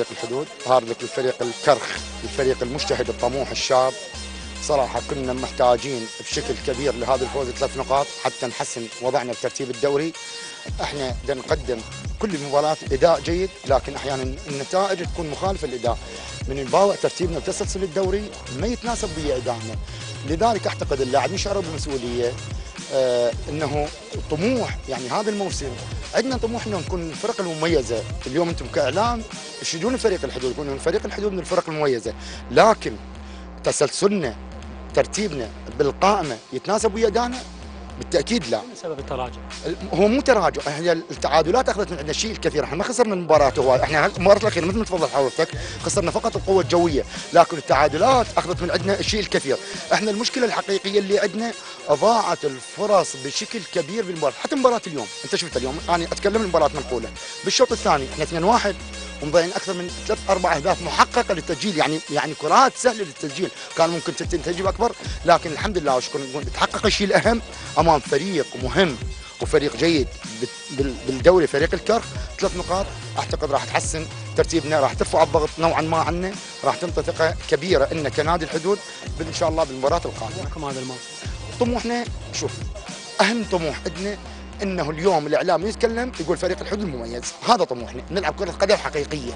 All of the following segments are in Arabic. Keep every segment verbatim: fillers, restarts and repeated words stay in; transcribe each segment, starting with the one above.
الحدود، هارد لك للفريق الكرخ، الفريق المجتهد الطموح الشاب. صراحة كنا محتاجين بشكل كبير لهذا الفوز ثلاث نقاط حتى نحسن وضعنا بترتيب الدوري. احنا بدنا نقدم كل المباريات اداء جيد، لكن احيانا النتائج تكون مخالفه للاداء. من نباوع ترتيبنا بتسلسل الدوري ما يتناسب ويا ادائنا، لذلك اعتقد اللاعبين شعروا بالمسؤوليه. آه انه طموح، يعني هذا الموسم عندنا طموح انه نكون من الفرق المميزه. اليوم انتم كاعلام تشيدون فريق الحدود، يكونوا من فريق الحدود من الفرق المميزه، لكن تسلسلنا ترتيبنا بالقائمه يتناسب ويا ادائنا؟ بالتاكيد لا. سبب التراجع؟ هو مو تراجع، هي التعادلات اخذت من عندنا الشيء الكثير. احنا ما خسرنا المباراه هواي، احنا المباراه الاخيره مثل ما تفضل حضرتك خسرنا فقط القوه الجويه، لكن التعادلات اخذت من عندنا الشيء الكثير. احنا المشكله الحقيقيه اللي عندنا اضاعت الفرص بشكل كبير بالمباراه، حتى مباراه اليوم انت شفت اليوم، انا اتكلم المباراه منقوله بالشوط الثاني احنا اثنين واحد ومضيعين اكثر من ثلاث اربع اهداف محققه للتسجيل، يعني يعني كرات سهله للتسجيل، كان ممكن تنتج اكبر، لكن الحمد لله وشكرا نقول تحقق الشيء الاهم امام فريق مهم وفريق جيد بالدوري، فريق الكرخ. ثلاث نقاط اعتقد راح تحسن ترتيبنا، راح ترفع الضغط نوعا ما عنا، راح تنطي ثقه كبيره ان كنادي الحدود ان شاء الله بالمباراه القادمه. طموحكم هذا الموسم؟ طموحنا شوف، اهم طموح عندنا انه اليوم الاعلام يتكلم يقول فريق الحدود مميز، هذا طموحنا، نلعب كره قدم حقيقيه،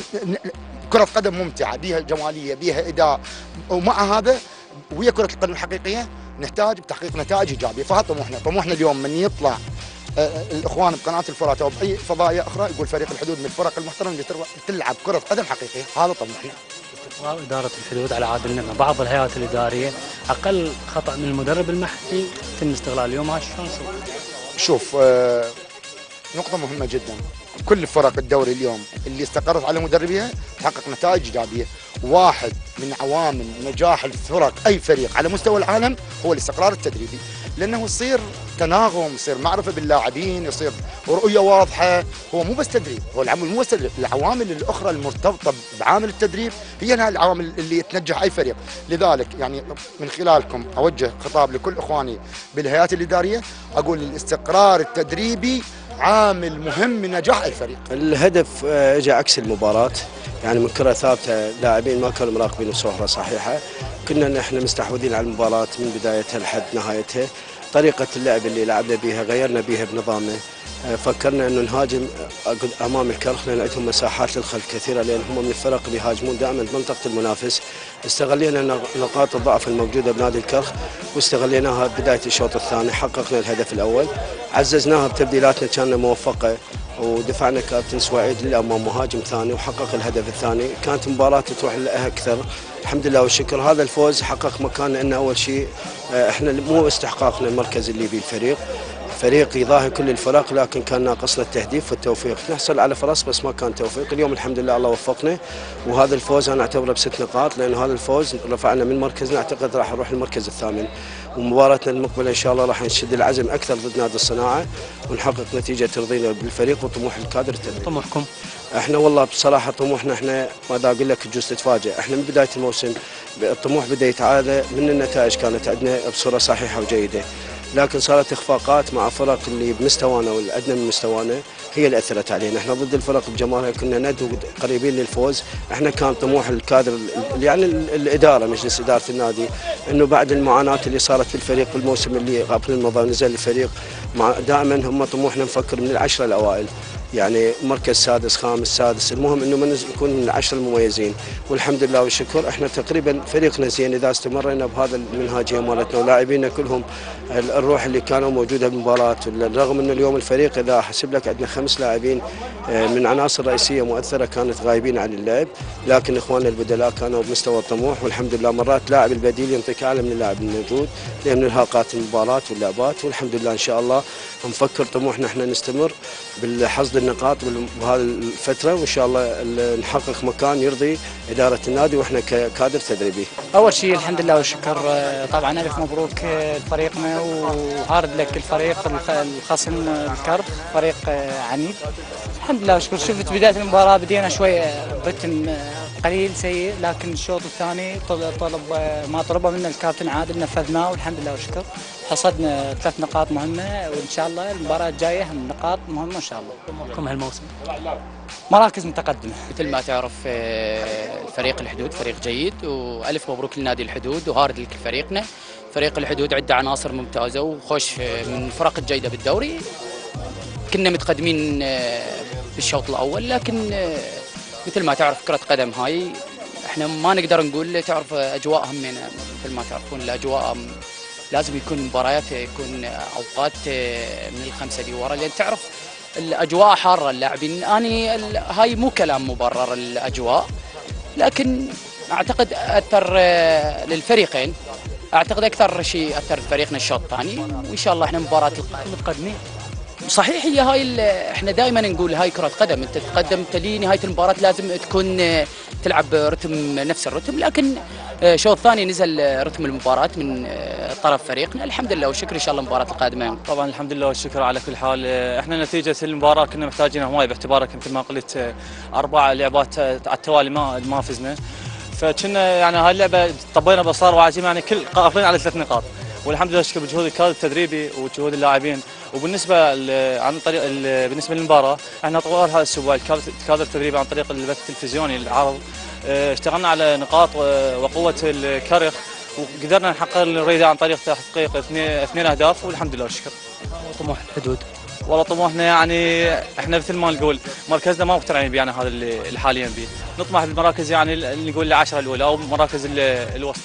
كره قدم ممتعه بها جماليه بها اداء، ومع هذا ويا كره القدم الحقيقيه نحتاج بتحقيق نتائج ايجابيه، فهذا طموحنا. طموحنا اليوم من يطلع الاخوان بقناه الفرات او باي فضائيه اخرى يقول فريق الحدود من الفرق المحترمه اللي تلعب كره قدم حقيقيه، هذا طموحنا. استقرار اداره الحدود على عادل النعمه، بعض الهيئات الاداريه اقل خطا من المدرب المحلي يتم استغلال اليوم، شلون نشوف؟ شوف آه نقطة مهمة جدا، كل فرق الدوري اليوم اللي استقرت على مدربيها تحقق نتائج إيجابية. واحد من عوامل نجاح الفرق أي فريق على مستوى العالم هو الاستقرار التدريبي، لأنه يصير تناغم، يصير معرفة باللاعبين، يصير رؤية واضحة. هو مو بس تدريب، هو العامل مو بس تدريب، العوامل الأخرى المرتبطة بعامل التدريب هي العوامل اللي تنجح أي فريق. لذلك يعني من خلالكم أوجه خطاب لكل إخواني بالهيئات الإدارية، أقول الاستقرار التدريبي عامل مهم من نجاح الفريق. الهدف اجى عكس المباراة، يعني من كرة ثابتة لاعبين ما كانوا مراقبين بصورة صحيحة، كنا نحن مستحوذين على المباراة من بدايتها لحد نهايتها. طريقة اللعب اللي لعبنا بها غيرنا بها بنظامنا، فكرنا انه نهاجم امام الكرخ لان عندهم مساحات للخلف كثيره، لان هم من الفرق اللي يهاجمون دائما بمنطقه المنافس. استغلينا نقاط الضعف الموجوده بنادي الكرخ واستغليناها بدايه الشوط الثاني، حققنا الهدف الاول، عززناها بتبديلاتنا كانت موفقه، ودفعنا كابتن سويعيد للامام مهاجم ثاني وحقق الهدف الثاني. كانت مباراه تروح لها اكثر، الحمد لله والشكر. هذا الفوز حقق مكاننا ان اول شيء احنا مو استحقاقنا المركز اللي بيه الفريق، فريق يضاهي كل الفرق، لكن كان ناقصنا التهديف والتوفيق، نحصل على فرص بس ما كان توفيق. اليوم الحمد لله الله وفقنا، وهذا الفوز انا اعتبره بست نقاط، لانه هذا الفوز رفعنا من مركزنا، اعتقد راح نروح المركز الثامن، ومباراتنا المقبله ان شاء الله راح نشد العزم اكثر ضد نادي الصناعه ونحقق نتيجه ترضينا بالفريق وطموح الكادر التدريبي. طموحكم؟ احنا والله بصراحه طموحنا احنا ما دا اقول لك تجوز تتفاجئ، احنا من بدايه الموسم الطموح بدا يتعالى، من النتائج كانت عندنا بصوره صحيحه وجيده، لكن صارت اخفاقات مع فرق اللي بمستوانا والادنى من مستوانا هي اللي اثرت علينا. احنا ضد الفرق بجمالها كنا ندعو قريبين للفوز، احنا كان طموح الكادر يعني الاداره مجلس اداره النادي انه بعد المعاناه اللي صارت في الفريق بالموسم اللي قبل الماضي نزل الفريق، دائما هم طموحنا نفكر من العشره الاوائل، يعني مركز سادس خامس سادس، المهم انه ما نكون من العشره المميزين، والحمد لله والشكر احنا تقريبا فريقنا زين اذا استمرينا بهذا المنهاجيه مالتنا، ولاعبينا كلهم الروح اللي كانوا موجوده بالمباراه، رغم انه اليوم الفريق اذا حسب لك عندنا خمس لاعبين من عناصر رئيسيه مؤثره كانت غايبين عن اللعب، لكن اخواننا البدلاء كانوا بمستوى الطموح، والحمد لله مرات لاعب البديل ينطيك اعلى من اللاعب الموجود، لان ارهاقات المباراه واللعبات، والحمد لله ان شاء الله نفكر طموحنا احنا نستمر بالحصد النقاط بهذه الفتره، وان شاء الله نحقق مكان يرضي اداره النادي واحنا ككادر تدريبي. اول شيء الحمد لله والشكر، طبعا الف مبروك لفريقنا وهارد لك الفريق الخصم الكرخ، فريق عنيد الحمد لله والشكر. شفت بدايه المباراه بدينا شوي برتم قليل سيء، لكن الشوط الثاني طلب, طلب ما طلبه منا الكابتن عادل نفذناه والحمد لله والشكر. حصدنا ثلاث نقاط مهمه، وان شاء الله المباراه الجايه نقاط مهمه ان شاء الله. طموحكم هالموسم؟ مراكز متقدمه. مثل ما تعرف فريق الحدود فريق جيد، والف مبروك لنادي الحدود وهارد لك فريقنا. فريق الحدود عنده عناصر ممتازه وخوش من الفرق الجيده بالدوري. كنا متقدمين بالشوط الاول، لكن مثل ما تعرف كره قدم هاي احنا ما نقدر نقول، تعرف اجواء همنا مثل ما تعرفون الاجواء لازم يكون مباريات يكون اوقات من الخمسه دي ورا، لان تعرف الاجواء حاره اللاعبين. اني هاي مو كلام مبرر الاجواء، لكن اعتقد اثر للفريقين. اعتقد اكثر شيء اثر فريقنا الشوط الثاني، وان شاء الله احنا مباراه متقدمين. صحيح، هي هاي احنا دائما نقول هاي كره قدم، انت تتقدم تلي نهايه المباراه لازم تكون تلعب رتم نفس الرتم، لكن الشوط الثاني نزل رتم المباراه من طرف فريقنا. الحمد لله والشكر، ان شاء الله المباراه القادمه. طبعا الحمد لله والشكر على كل حال. احنا نتيجه المباراه كنا محتاجينها هواي، باعتبارك مثل ما قلت اربع لعبات على التوالي ما ما فزنا، فكنا يعني هاي اللعبه طبينا باصرار وعزيمه، يعني كل قافلين على ثلاث نقاط، والحمد لله والشكر بجهود الكادر التدريبي وجهود اللاعبين. وبالنسبه عن طريق بالنسبه للمباراه احنا طوال هذا الاسبوع الكادر التدريبي عن طريق البث التلفزيوني العرض اشتغلنا على نقاط وقوه الكرخ، وقدرنا نحقق النريده عن طريق تحقيق اثنين اثنين اهداف والحمد لله والشكر. طموح الحدود؟ والله طموحنا يعني احنا مثل ما نقول مركزنا ما مقتنعين به، يعني هذا اللي حاليا به، نطمح بالمراكز يعني اللي نقول العشره الاولى او مراكز الوسط.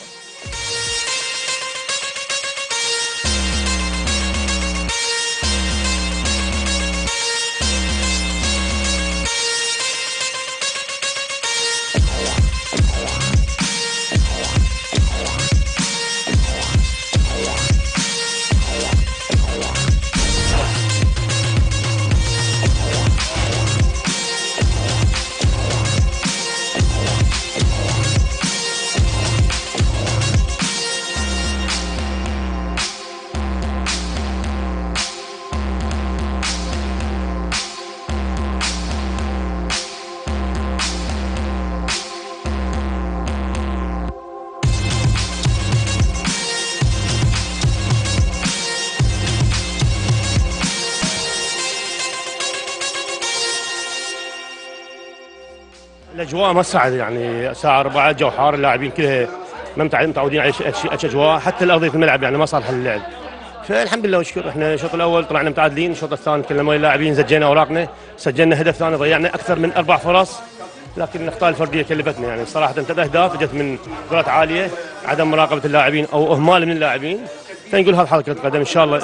الاجواء ما تساعد، يعني الساعه أربعة الجو حار، اللاعبين كلها ما متعودين على اشي اجواء، حتى الارضيه الملعب يعني ما صالحه للعب. فالحمد لله والشكر احنا الشوط الاول طلعنا متعادلين، الشوط الثاني كلنا ويا اللاعبين زجينا اوراقنا، سجلنا هدف ثاني، ضيعنا اكثر من اربع فرص، لكن الاخطاء الفرديه كلفتنا. يعني صراحه ثلاث اهداف اجت من كرات عاليه، عدم مراقبه اللاعبين او اهمال من اللاعبين، فنقول هذا حال كره قدم ان شاء الله.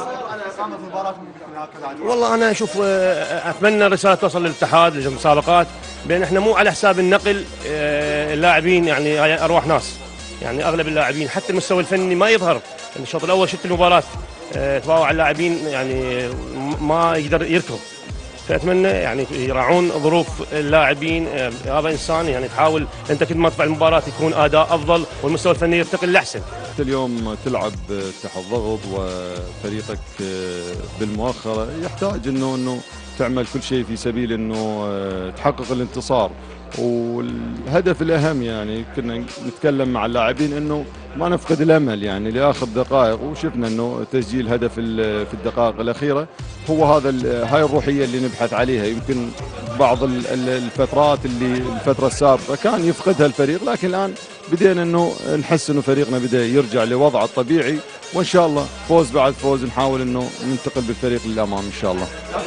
والله انا اشوف اتمنى رساله توصل للاتحاد للمسابقات بان احنا مو على حساب النقل اللاعبين، يعني ارواح ناس، يعني اغلب اللاعبين حتى المستوى الفني ما يظهر. الشوط الاول شفت المباراه تباوع اللاعبين يعني ما يقدر يركض، فاتمنى يعني يراعون ظروف اللاعبين. هذا انسان يعني تحاول انت كل ما تطلع المباراه يكون اداء افضل والمستوى الفني يرتقي للاحسن. اليوم تلعب تحت ضغط وفريقك بالمؤخره، يحتاج انه انه تعمل كل شيء في سبيل انه تحقق الانتصار. والهدف الاهم يعني كنا نتكلم مع اللاعبين انه ما نفقد الامل يعني لاخر دقائق، وشفنا انه تسجيل هدف في الدقائق الاخيره هو هذا هاي الروحيه اللي نبحث عليها. يمكن بعض الفترات اللي الفتره السابقه كان يفقدها الفريق، لكن الان بدينا انه نحس انه فريقنا بدا يرجع لوضعه الطبيعي، وان شاء الله فوز بعد فوز نحاول انه ننتقل بالفريق للامام ان شاء الله.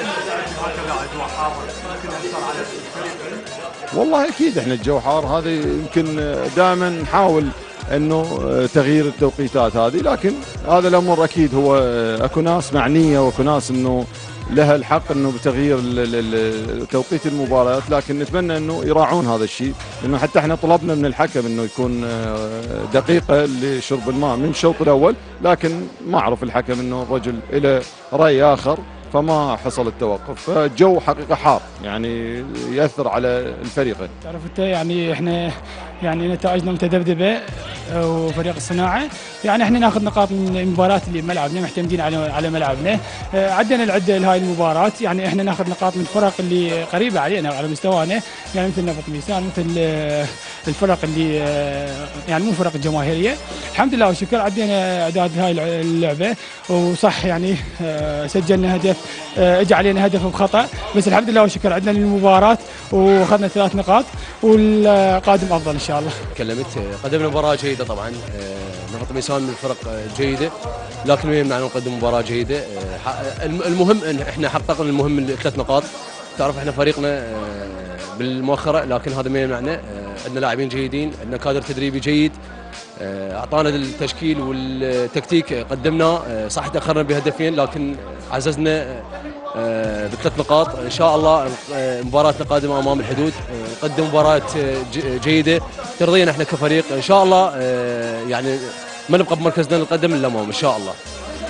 والله اكيد احنا الجو حار، هذا يمكن دائما نحاول انه تغيير التوقيتات هذه، لكن هذا الامر اكيد هو اكو ناس معنيه واكو ناس انه لها الحق انه بتغيير توقيت المباريات، لكن نتمنى انه يراعون هذا الشيء، لانه حتى احنا طلبنا من الحكم انه يكون دقيقه لشرب الماء من الشوط الاول، لكن ما عرف الحكم انه الرجل له راي اخر فما حصل التوقف. فالجو حقيقه حار يعني ياثر على الفريقين. تعرف انت يعني احنا يعني نتائجنا متذبذبه وفريق الصناعه، يعني احنا ناخذ نقاط من المباراه اللي بملعبنا، معتمدين على على ملعبنا، عدنا العده لهاي المباراه، يعني احنا ناخذ نقاط من الفرق اللي قريبه علينا وعلى مستوانا، يعني مثل نفط ميسان، مثل الفرق اللي يعني مو فرق جماهيريه. الحمد لله والشكر عدينا اعداد هاي اللعبه وصح يعني سجلنا هدف اجى علينا هدف بخطا، بس الحمد لله والشكر عدنا للمباراه واخذنا ثلاث نقاط والقادم افضل ان شاء الله. تكلمت قدمنا مباراه جيده طبعا، نقط ميسان من الفرق جيده، لكن ما يمنع ان نقدم مباراه جيده. المهم ان احنا حققنا المهم الثلاث نقاط. تعرف احنا فريقنا بالمؤخره، لكن هذا ما يمنعنا، عندنا لاعبين جيدين، عندنا كادر تدريبي جيد، اعطانا التشكيل والتكتيك قدمناه، صح تاخرنا بهدفين لكن عززنا بثلاث نقاط. ان شاء الله مباراتنا القادمه امام الحدود نقدم مباراه جيده ترضينا احنا كفريق ان شاء الله، يعني ما نبقى بمركزنا نقدم للامام ان شاء الله.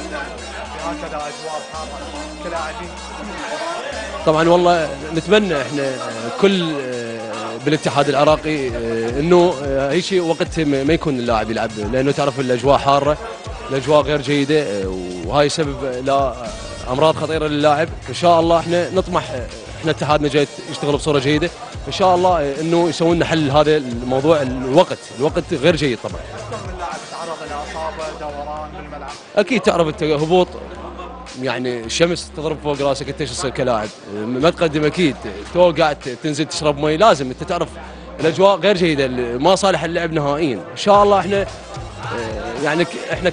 هكذا اجواء كلاعبين طبعا والله نتمنى احنا كل بالاتحاد العراقي انه اي شيء وقت ما يكون اللاعب يلعب، لانه تعرف الاجواء حاره، الاجواء غير جيده، وهاي سبب لا امراض خطيره للاعب. ان شاء الله احنا نطمح، احنا اتحادنا جاي يشتغل بصوره جيده، ان شاء الله انه يسوون لنا حل هذا الموضوع. الوقت الوقت غير جيد طبعا. كم من لاعب تعرض لاصابه دوران بالملعب؟ اكيد تعرف انت هبوط، يعني الشمس تضرب فوق راسك، انت شو تصير كلاعب؟ ما تقدم اكيد، تو قاعد تنزل تشرب مي، لازم انت تعرف الاجواء غير جيده، ما صالح اللعب نهائيا. ان شاء الله احنا يعني احنا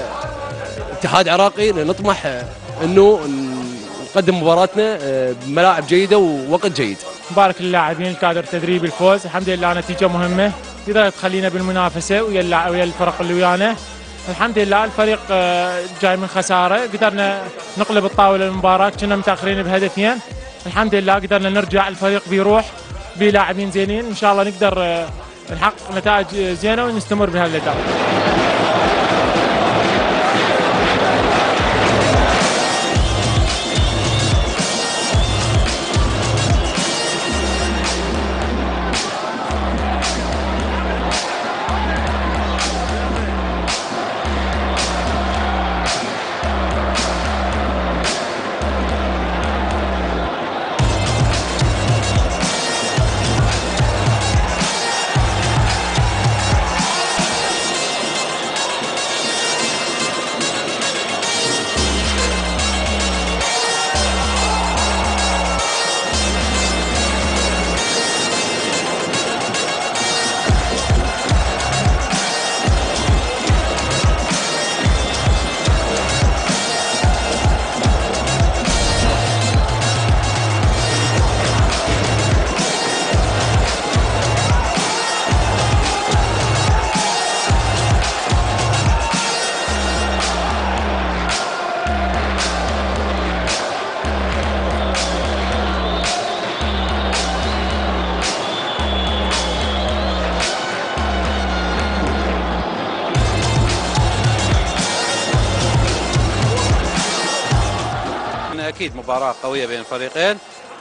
كاتحاد عراقي نطمح انه نقدم مباراتنا بملاعب جيده ووقت جيد. مبارك للاعبين، الكادر التدريبي، الفوز الحمد لله نتيجه مهمه تقدر تخلينا بالمنافسه ويا ويا الفرق اللي ويانا. الحمد لله الفريق جاي من خساره، قدرنا نقلب الطاوله المباراه، كنا متاخرين بهدفين، الحمد لله قدرنا نرجع، الفريق بيروح بلاعبين زينين، ان شاء الله نقدر نحقق نتائج زينه ونستمر بهالاداء. اكيد مباراه قويه بين الفريقين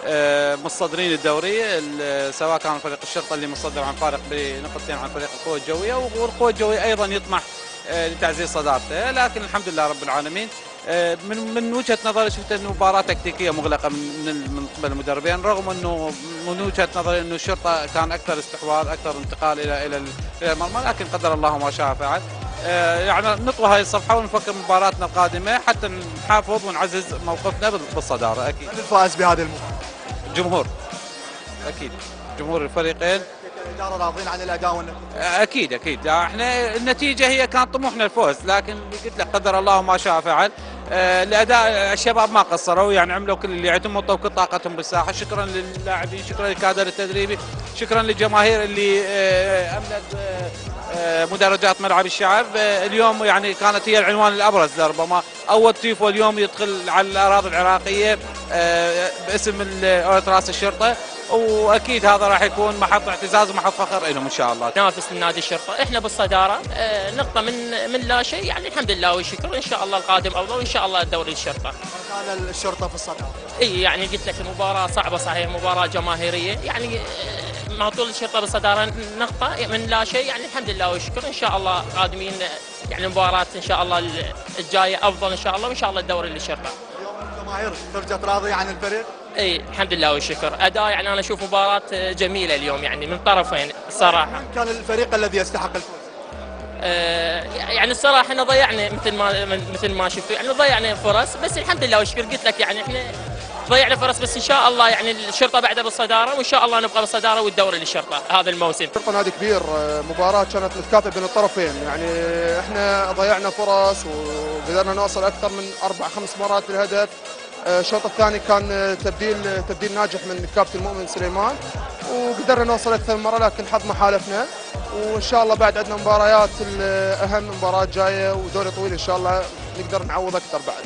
مصدرين الدوري، سواء كان فريق الشرطه اللي مصدر عن فارق بنقطتين عن فريق القوه الجويه، والقوه الجويه ايضا يطمح لتعزيز صدارته، لكن الحمد لله رب العالمين من من وجهه نظري شفت انه مباراه تكتيكيه مغلقه من من قبل المدربين، رغم انه من وجهه نظري انه الشرطه كان اكثر استحواذ، اكثر انتقال الى الى الى المرمى، لكن قدر الله ما شاء فعل. يعني نطوي هاي الصفحه ونفكر مباراتنا القادمه حتى نحافظ ونعزز موقفنا بالصداره. اكيد من الفائز بهذه المباراه؟ الجمهور، اكيد جمهور الفريقين. الاداره راضين عن الاداء والنتيجه؟ اكيد اكيد، احنا النتيجه هي كان طموحنا الفوز، لكن قلت لك قدر الله ما شاء فعل. الاداء الشباب ما قصروا، يعني عملوا كل اللي عندهم وطوا كل طاقتهم بالساحه. شكرا للاعبين، شكرا للكادر التدريبي، شكرا للجماهير اللي املت مدرجات ملعب الشعب. اليوم يعني كانت هي العنوان الابرز لربما اول تيفو اليوم يدخل على الاراضي العراقيه باسم راس الشرطه، واكيد هذا راح يكون محط اعتزاز ومحط فخر لهم ان شاء الله. ننافس نادي الشرطه، احنا بالصداره نقطه من من لا شيء، يعني الحمد لله والشكر، ان شاء الله القادم افضل، وان شاء الله الدوري الشرطه. كان الشرطه في الصداره. اي يعني قلت لك المباراه صعبه صحيح، مباراه جماهيريه، يعني مع طول الشرطه بالصداره نقطه من لا شيء، يعني الحمد لله والشكر، ان شاء الله قادمين يعني مباراه ان شاء الله الجايه افضل ان شاء الله، وان شاء الله الدوري للشرطه. اليوم الجماهير خرجت راضيه عن الفريق؟ اي الحمد لله والشكر. اداء يعني انا اشوف مباراه جميله اليوم يعني من طرفين الصراحه. كان الفريق الذي يستحق الفوز؟ آه يعني الصراحه احنا ضيعنا مثل ما مثل ما شفتوا يعني ضيعنا فرص، بس الحمد لله والشكر. قلت لك يعني احنا ضيعنا فرص، بس ان شاء الله يعني الشرطه بعدها بالصداره، وان شاء الله نبقى بالصداره والدوري للشرطه هذا الموسم. الشرطه نادي كبير، مباراه كانت متكافئه بين الطرفين، يعني احنا ضيعنا فرص وقدرنا نوصل اكثر من اربع خمس مرات للهدف. الشوط الثاني كان تبديل تبديل ناجح من كابتن المؤمن سليمان، وقدرنا نوصل اكثر من مره، لكن الحظ ما حالفنا. وان شاء الله بعد عندنا مباريات اهم، مباراه جايه ودوري طويل ان شاء الله نقدر نعوض اكثر بعد.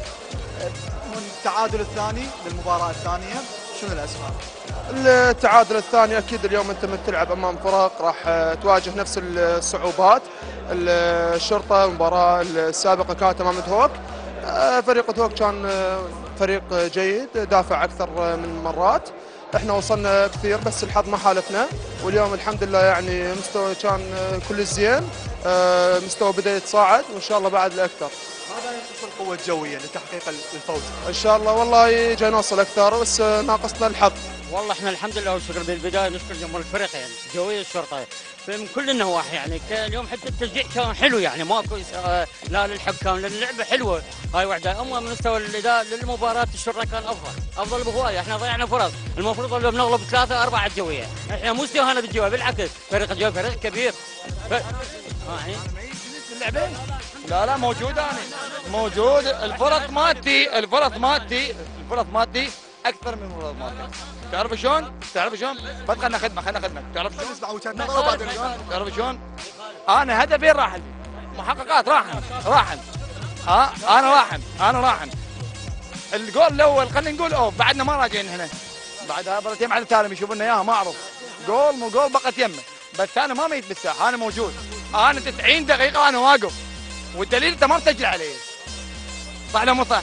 التعادل الثاني للمباراه الثانيه شنو الاسباب؟ التعادل الثاني اكيد اليوم انت من تلعب امام فرق راح تواجه نفس الصعوبات. الشرطه المباراه السابقه كانت امام دهوك، فريق دهوك كان فريق جيد، دافع اكثر من مرات. احنا وصلنا كثير بس الحظ ما حالفنا، واليوم الحمد لله يعني مستوى كان كل زين، مستوى بدا يتصاعد وان شاء الله بعد لاكثر. ماذا ينقص القوه الجويه لتحقيق الفوز؟ ان شاء الله والله جاي نوصل اكثر، بس ناقصنا الحظ. والله احنا الحمد لله والشكر. بالبدايه نشكر جمهور الفريق يعني الجويه الشرطه من كل النواحي، يعني كان اليوم حتى التشجيع كان حلو، يعني ماكو لا للحكام لان اللعبه حلوه هاي وحده. اما من مستوى الاداء للمباراه الشرطه كان افضل افضل بهوايه. احنا ضيعنا فرص، المفروض اليوم نغلب ثلاثه اربعه الجويه، احنا مو استهانه بالجويه، بالعكس فريق الجويه فريق كبير. ف... يعني اللعبه لا لا موجود، انا موجود. الفرص مالتي الفرص مالتي الفرص مالتي اكثر من الفرص مالتي. تعرف شلون؟ تعرف شلون؟ بس خلنا خدمه خلنا خدمه. تعرف شلون؟ تعرف شلون؟ انا هدفين راحن، محققات راحن راحن ها انا راحن انا راحن. الجول الاول خلينا نقول اوف، بعدنا ما راجعين هنا، بعدها مرتين على التالي يشوفوا لنا اياها ما اعرف جول مو جول بقت يمه، بس انا ما ميت بالساحه، انا موجود. انا تسعين دقيقه انا واقف، والدليل انت ما مسجل علي. صح ولا مو صح؟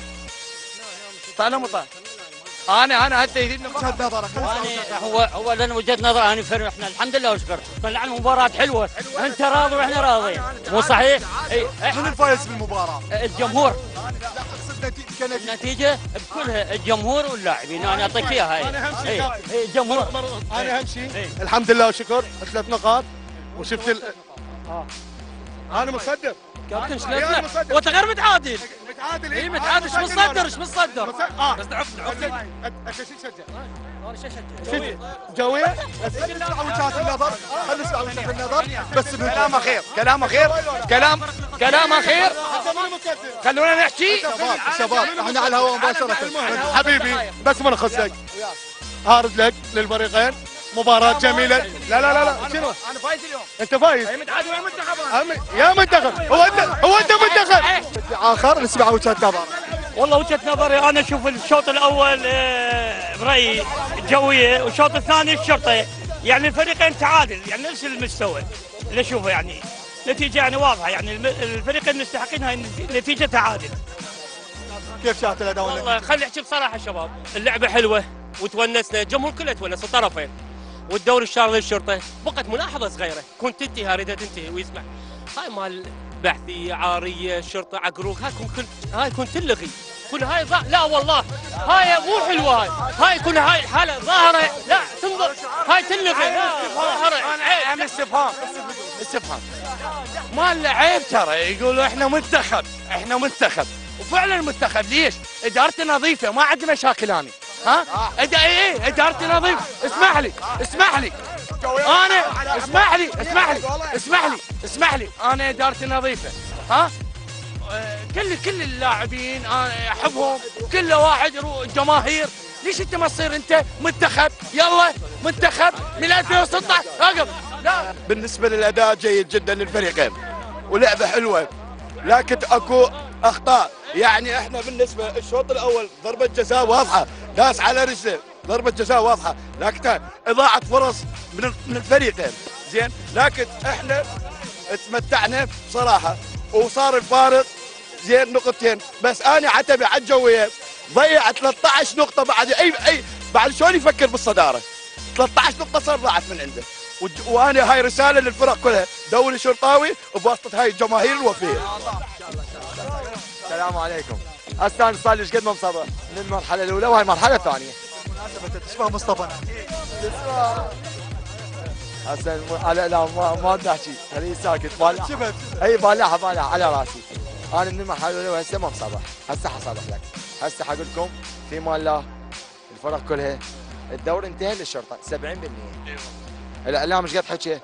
صح ولا مو صح؟ انا انا حتى يزيدني وجهه نظرك. هو هو لنا وجهه نظر. انا فرق احنا الحمد لله وشكر طلعنا مباراه حلوه، انت راضي واحنا راضيين، مو صحيح؟ اي من الفايز بالمباراه؟ الجمهور. اقصد النتيجه بكلها الجمهور واللاعبين، انا اعطيك اياها هاي. انا اهم شيء اي الجمهور. انا اهم شيء الحمد لله وشكر ثلاث نقاط وشفت ال... اه انا مصدر كابتن شلون وانت غير متعادل؟ متعادل اي متعادل. ايش متصدر ايش متصدر؟ اه بس عفوا عفوا انت شو تشجع؟ انا شو اشجع؟ جويه؟ خلينا نسمع وجهات النظر، خلينا نسمع وجهات النظر بس كلام اخير كلام اخير كلام كلام اخير خلونا نحكي. شباب شباب احنا على الهواء مباشره. حبيبي بس ما نخصك، هارد لك للفريقين، مباراة جميلة. لا لا لا لا شنو؟ انا فايز اليوم. انت فايز؟ اي متعادل ويا منتخب. يا منتخب هو انت هو انت منتخب. اخر نسمع وجهه نظر. والله وجهه نظري انا اشوف الشوط الاول برايي جويه، والشوط الثاني الشرطه، يعني الفريقين تعادل، يعني نفس المستوى اللي اشوفه، يعني نتيجه يعني واضحه، يعني الفريقين مستحقين هاي النتيجه تعادل. كيف شاهدت الاداء؟ والله خلي احكي بصراحه شباب، اللعبه حلوه وتونسنا، الجمهور كله تونس الطرفين، والدوري الشهر للشرطه. بقت ملاحظه صغيره كنت تنتهي اريدها تنتهي ويسمع هاي مال بحثيه عاريه شرطه عقروق، هاي كن هاي كنت تلغي كل هاي ضع... لا والله هاي مو حلوه، هاي هاي كل هاي الحاله ظاهره لا تنظر هاي تلغي ظاهره. عيب استفهام استفهام مال عيب ترى، يقولوا احنا منتخب احنا منتخب، وفعلا منتخب. ليش؟ ادارتي نظيفه ما عندي مشاكل انا. ها؟ اي اي ادارتي نظيفه. اسمح لي اسمح لي انا اسمح لي اسمح لي اسمح لي اسمح لي انا ادارتي نظيفه. ها؟ كل كل اللاعبين انا احبهم، كل واحد جماهير. ليش انت ما تصير انت منتخب؟ يلا منتخب من ألفين وستة عشر اقف. لا بالنسبه للاداء جيد جدا للفريقين ولعبه حلوه، لكن اكو اخطاء. يعني احنا بالنسبه الشوط الاول ضربه جزاء واضحه، داس على رجله ضربه جزاء واضحه، لكن اضاعه فرص من من الفريقين زين، لكن احنا تمتعنا بصراحه وصار الفارق زين نقطتين. بس انا عتبي على الجويه ضيع ثلاثة عشر نقطه بعد اي اي بعد شلون يفكر بالصداره؟ ثلاثة عشر نقطه صار ضاعت من عنده، وانا هاي رساله للفرق كلها، دوري شرطاوي وبواسطه هاي الجماهير الوفيه. السلام عليكم. هسه انا صار لي ايش قد ما مصرح من المرحله الاولى وهي المرحله الثانيه. مناسبة تشبه مصطفى. حسن على لا ما ما بدي احكي خليه ساكت بالح اي بالح بالح على راسي. انا النمى حلوه هسه ما مصبح هسه حصبح لك. هسه حقول لكم في مال الله الفرق كلها الدوري انتهى للشرطه سبعين بالمئة. الاعلام ايش قد حكي؟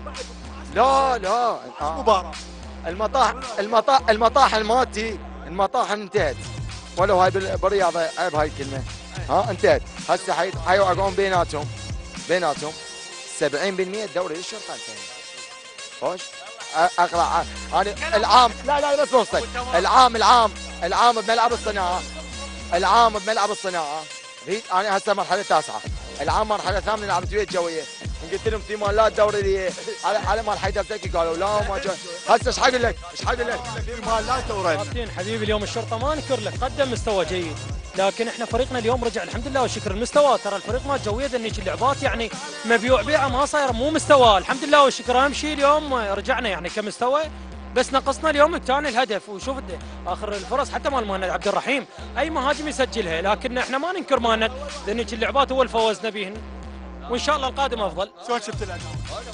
لا لا مباراة المطاح المطاح المطاح الماتي المطاح انتهت ولو هاي بالرياضه عيب هاي الكلمه ها انتهت. هسه حي حيوقعون بيناتهم بيناتهم سبعين بالمئة الدوري للشرطه انتهى. خوش اقرا انا العام لا لا بس وصلت العام العام العام بملعب الصناعه العام بملعب الصناعه ريد انا هسه مرحله تاسعه العام مرحله ثامنه لعبت ويا الجويه قلت لهم في مال لا الدوري لي على على مال حيدر زكي قالوا لا ما جاي. هسه ايش حق لك ايش حق لك في مال لا دوري. كابتن حبيبي اليوم الشرطه ما نكر لك قدم مستوى جيد لكن احنا فريقنا اليوم رجع الحمد لله والشكر المستوى. ترى الفريق مال جويه ذنيك اللعبات يعني مبيوع بيعه ما صاير مو مستوى الحمد لله والشكر. اهم شيء اليوم رجعنا يعني كمستوى بس نقصنا اليوم الثاني الهدف. وشوف اخر الفرص حتى مال مهند عبد الرحيم اي مهاجم يسجلها لكن احنا ما ننكر مهند ذنيك اللعبات هو اللي فوزنا بهن وان شاء الله القادم افضل. شلون شفت الاداء؟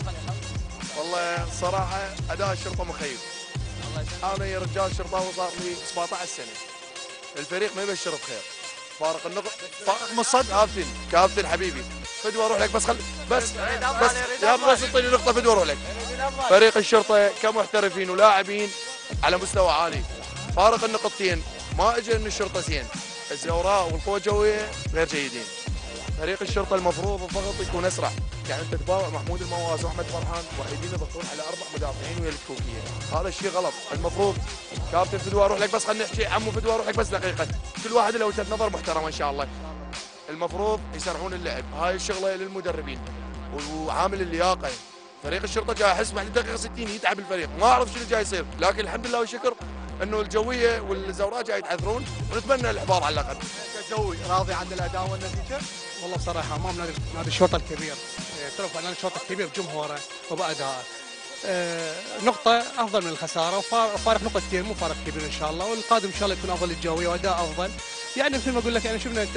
والله صراحه اداء الشرطه مخيف. انا يا رجال شرطاوي صار لي سبعطعش سنه. الفريق ما يبشر بخير. فارق النقط فارق من الصد كابتن كابتن حبيبي فدوى اروح لك بس خل بس بس يا بس اعطيني نقطه فدوى اروح لك. فريق الشرطه كمحترفين ولاعبين على مستوى عالي. فارق النقطتين ما اجى ان الشرطه زين. الزوراء والقوه الجويه غير جيدين. فريق الشرطه المفروض الضغط يكون اسرع. يعني انت تباوع محمود المواز واحمد فرحان وحيدين يضغطون على اربع مدافعين ويا الكوكيه. هذا الشيء غلط. المفروض كابتن فدوى اروح لك بس خلينا نحكي عمو فدوى اروح لك بس دقيقه. كل واحد له وجهه نظر محترمه ان شاء الله. المفروض يسرعون اللعب. هاي الشغله للمدربين وعامل اللياقه. فريق الشرطه جاي احس بعد الدقيقه ستين يتعب الفريق ما اعرف شنو جاي يصير لكن الحمد لله والشكر انه الجويه والزوراء جاي يتعثرون ونتمنى الحفاظ على اللقب. كجوي راضي عن الاداء والنتيجه؟ والله بصراحه امام نادي نادي الشرطه الكبير اعترف نادي الشرطه الكبير بجمهوره وبادائه. أه نقطه افضل من الخساره وفارق نقطتين مو فارق كبير ان شاء الله والقادم ان شاء الله يكون افضل للجويه واداء افضل. يعني مثل ما اقول لك يعني شفنا انت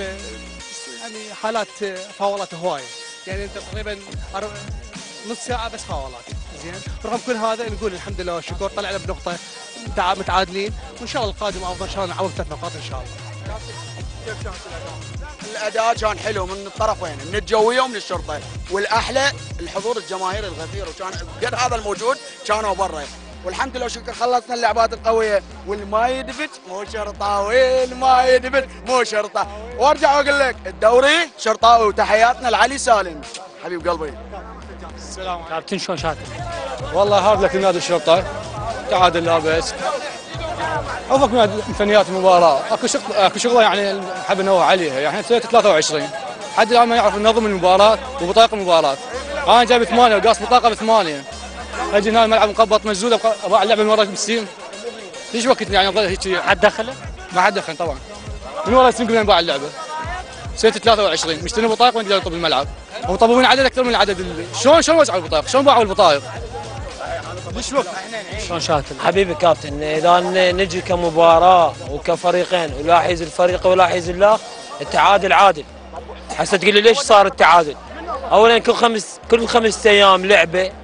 يعني حالات فاولات هوايه يعني انت تقريبا نص ساعه بس فاولات زين. رغم كل هذا نقول الحمد لله والشكر طلعنا بنقطه متعادلين وان شاء الله القادم افضل ان شاء الله نعوض ثلاث نقاط ان شاء الله. كيف كانت الاداء؟ الاداء كان حلو من الطرفين من الجويه ومن الشرطه والاحلى الحضور الجماهيري الغفير وكان غير هذا الموجود كانوا برا والحمد لله شكر خلصنا اللعبات القويه والما يدبت مو شرطاوي الما يدبت مو شرطه. وارجع واقول لك الدوري شرطاوي وتحياتنا لعلي سالم حبيب قلبي. السلام عليكم كابتن شلون شاطر؟ والله هارد لك نادي الشرطه تعادل لا بأس. افضل من فنيات المباراه اكو شغله اكو شغله يعني حاب انوه عليها يعني سنه ثلاثة وعشرين حد الان ما يعرف نظم المباراه وبطاقه المباراه. انا جايب ثمانيه وقاص بطاقه بثمانيه اجي هنا الملعب مقبط مسدود ابغى اللعبه من ورا بالسين ليش وقت يعني ظل هيك. حد دخله؟ ما حد دخل طبعا من ورا السين قبل باع اللعبه سنه ثلاثة وعشرين مشترين بطاقه وين يطلب الملعب وطلبوا من عدد اكثر من العدد اللي شلون شلون وزعوا البطاقه شلون باعوا البطايق ليش وقت شلون شاطر؟ حبيبي كابتن اذا نجي كمباراه وكفريقين ولا حيز الفريق ولا حيز الله التعادل عادل. هسه تقول لي ليش صار التعادل؟ اولا كل خمس كل خمس ايام لعبه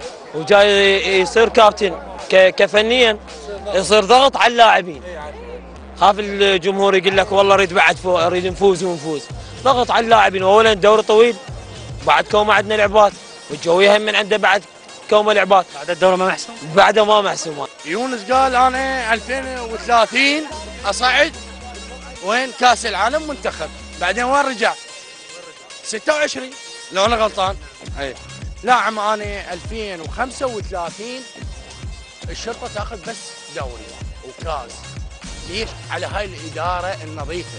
وجاي يصير كابتن كفنيا يصير ضغط على اللاعبين. خاف الجمهور يقول لك والله اريد بعد فوق اريد نفوز ونفوز ضغط على اللاعبين. اولا الدوري طويل بعد كوم عندنا لعبات والجويه هم من عنده بعد كوم لعبات. بعد الدوري ما محسوم؟ بعده ما محسوم. يونس قال انا ألفين وثلاثين اصعد وين كاس العالم منتخب بعدين وين رجع؟ ستة وعشرين لو انا غلطان. اي لا عم انا ألفين وخمسة وثلاثين الشرطه تاخذ بس دوري وكاس. ليش؟ على هاي الاداره النظيفه.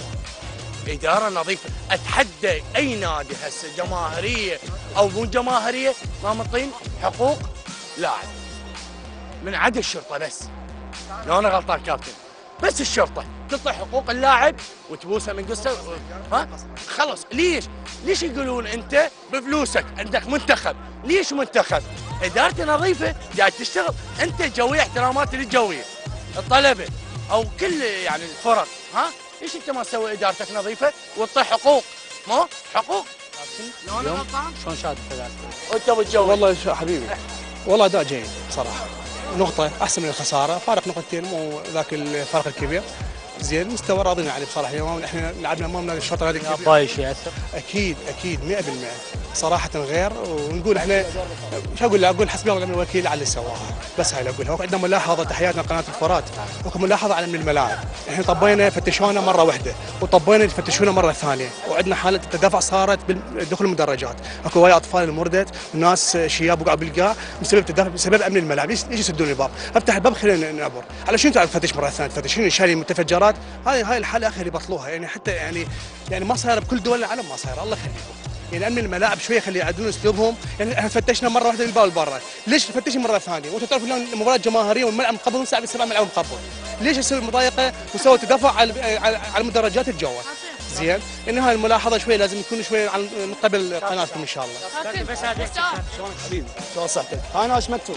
اداره نظيفه اتحدى اي نادي هسه جماهيريه او مو جماهيريه ما مطين حقوق لاعب من عدا الشرطه بس. لو انا غلطان كابتن بس الشرطه تعطي حقوق اللاعب وتبوسه من قصه ها خلص. ليش؟ ليش يقولون انت بفلوسك عندك منتخب؟ ليش منتخب؟ ادارته نظيفه جاي تشتغل. انت جويه احترامات للجويه الطلبه او كل يعني الفرق ها ليش انت ما تسوي ادارتك نظيفه وتعطي حقوق مو حقوق. اليوم شلون شاهدت ذلك؟ وانت ابو الجو. والله شو حبيبي والله اداء جيد صراحه، نقطه احسن من الخساره، فارق نقطتين مو ذاك الفرق الكبير. زين مستوى راضينا عليه بصراحه. اليوم احنا لعبنا امام نادي الشرطه هذه الكبير. بايش ياثر؟ اكيد اكيد مئة بالمئة صراحه غير. ونقول احنا شو اقول اقول حسبي الله ونعم الوكيل على اللي سواها، بس هاي اللي اقولها. وعندنا ملاحظه، تحياتنا قناه الفرات، وكم ملاحظه على من الملاعب. احنا طبينا فتشونا مره واحده وطبينا يفتشونا مره ثانيه، وعندنا حاله تدافع صارت بدخول المدرجات. اكو وايد اطفال انمردت وناس شياب وقعوا بالقاع بسبب تدافع، بسبب امن الملاعب. ليش ليش يسدون الباب؟ افتح الباب خلينا نعبر. على شنو تعال تفتش مره ثانيه؟ تفتشين شاري متفجرات. هاي هاي الحاله اخي اللي بطلوها يعني، حتى يعني يعني ما صايره بكل دول العالم، ما صايره. الله يخليكم يعني امن الملاعب شويه خلي يعدلون اسلوبهم. يعني احنا فتشنا مره واحده الباب برا، ليش تفتشي مره ثانيه؟ وانتم تعرفوا اليوم المباراه جماهيريه والملعب مقبل ساعه بالسبعه ملعب مقبل، ليش يسوي مضايقه وسووا تدافع على على المدرجات الجوه؟ زين ان هاي الملاحظه شويه لازم يكون شويه من قبل قناتكم ان شاء الله. بس هذا شلونك حبيبي؟ شلون صحتك؟ هاي ايش مكتوب؟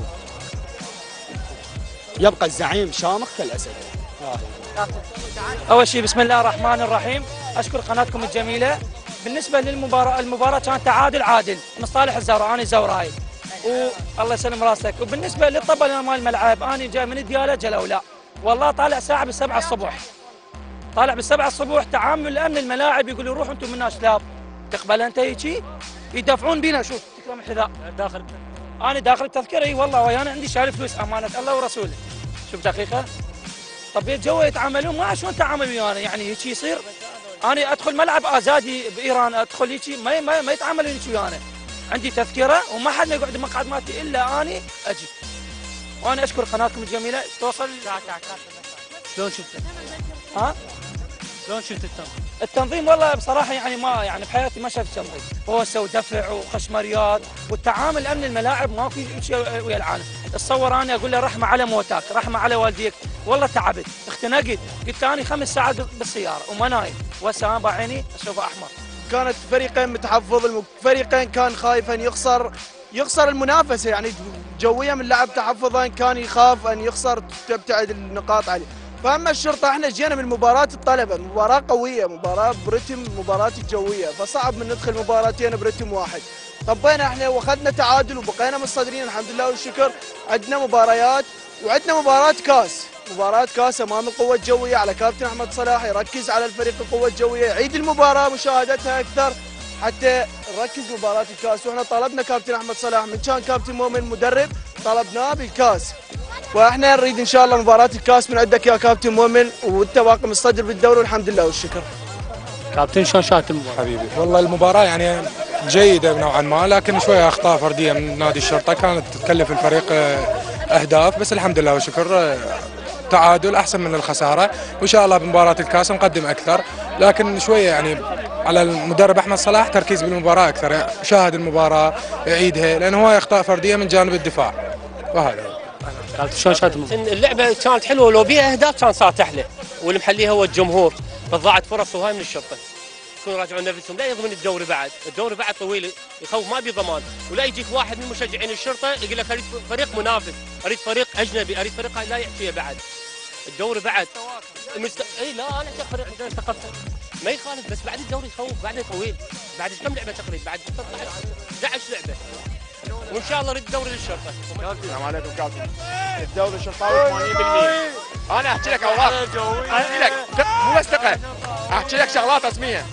يبقى الزعيم شامخ كالاسد. اول شيء بسم الله الرحمن الرحيم، اشكر قناتكم الجميله. بالنسبه للمباراه، المباراه كانت تعادل عادل مصالح الزوراء، انا زوراي والله يسلم راسك. وبالنسبه للطبل مال الملعب، انا جاي من دياله جلوله، والله طالع ساعه بالسبعه الصبح، طالع بالسبعه الصبح. تعامل امن الملاعب يقولوا روحوا انتم من شلاب، تقبل انت هيجي يدافعون بينا. شوف تكرم الحذاء داخل، انا داخل التذكره. اي والله ويانا عندي شايل فلوس امانه الله ورسوله. شوف دقيقه، طب الجو يتعاملون ما شلون تعامل ويانا يعني هيك يصير. انا ادخل ملعب ازادي بايران، ادخل هيك ما ما, ما يتعاملون هيك ويانا. عندي تذكره وما حد ما يقعد المقعد مالتي الا اني اجي. وانا اشكر قناتكم الجميله توصل. شلون شفت؟ ها؟ شلون شفت التنظيم؟ التنظيم والله بصراحه يعني ما يعني بحياتي ما شفت تنظيم، هوسه ودفع وخشمريات، والتعامل امن الملاعب ما في شيء ويا العالم. اتصور انا اقول له رحمه على موتاك، رحمه على والديك، والله تعبت، اختنقت، قلت اني خمس ساعات بالسياره وما نايم، وهسه انا بعيني اشوفه احمر. كانت فريقين متحفظ، الفريقين كان خايف ان يخسر يخسر المنافسه، يعني جويا من لعب تحفظا كان يخاف ان يخسر تبتعد النقاط عليه. فاما الشرطه احنا جينا من مباراه الطلبه، مباراه قويه، مباراه برتم، مباراه الجويه، فصعب من ندخل مباراتين برتم واحد. طبينا احنا واخذنا تعادل وبقينا متصدرين الحمد لله والشكر. عندنا مباريات وعندنا مباراه كاس، مباراه كاس امام القوه الجويه على كابتن احمد صلاح، يركز على الفريق القوه الجويه، يعيد المباراه مشاهدتها اكثر حتى نركز مباراه الكاس. واحنا طلبنا كابتن احمد صلاح من كان كابتن مؤمن مدرب، طلبناه بالكاس، واحنا نريد ان شاء الله مباراه الكاس من عندك يا كابتن مؤمن، وانت باقي مصدر بالدوري والحمد لله والشكر. كابتن شلون شاهدت المباراه؟ حبيبي والله المباراه يعني جيده نوعا ما، لكن شويه اخطاء فرديه من نادي الشرطه كانت تكلف الفريق اهداف، بس الحمد لله والشكر تعادل احسن من الخساره. وان شاء الله بمباراه الكاس نقدم اكثر، لكن شويه يعني على المدرب احمد صلاح تركيز بالمباراه اكثر، شاهد المباراه يعيدها، لان هو اخطاء فرديه من جانب الدفاع. وهذا كابتن شلون شاهدت المباراه؟ اللعبه كانت حلوه ولو بيها اهداف كان صارت احلى، واللي محليها هو الجمهور، ضاعت فرص وهاي من الشرطه. يكونوا راجعون نفسهم، لا يضمن الدوري بعد، الدوري بعد طويل يخوف ما بي ضمان، ولا يجيك واحد من مشجعين الشرطه يقول لك اريد فريق منافس، اريد فريق اجنبي، اريد فريق لا يحكي بعد. الدوري بعد المست... اي لا انا اعتقد فريق عندنا ثقافه ما يخالف، بس بعد الدوري يخوف، بعده طويل، بعد كم لعبه تقريبا؟ بعد احد عشر لعبه، وان شاء الله نريد الدوري للشرطه. السلام عليكم كابتن. الدوري الشرطاوي ثمانين بالمئة. انا احكي لك اوراق، احكي لك مو بس ثقه، احكي لك شغلات رسميه.